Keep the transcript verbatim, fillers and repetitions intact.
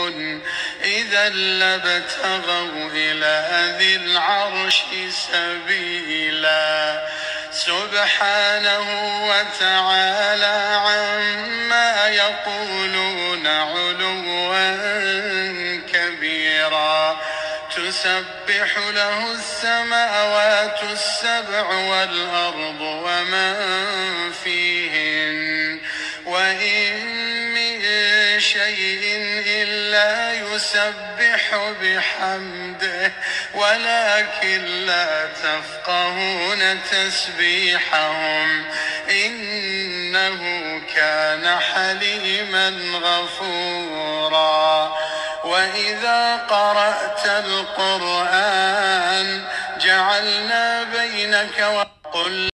إذا لابتغوا إلى ذي العرش سبيلا سبحانه وتعالى عما يقولون علوا كبيرا تسبح له السماوات السبع والأرض ومن فيهن وإن من شيء إلا يسبح بحمده ولكن لا تفقهون تسبيحهم إنه كان حليما غفورا. وإذا قرأت القرآن جعلنا بينك وقل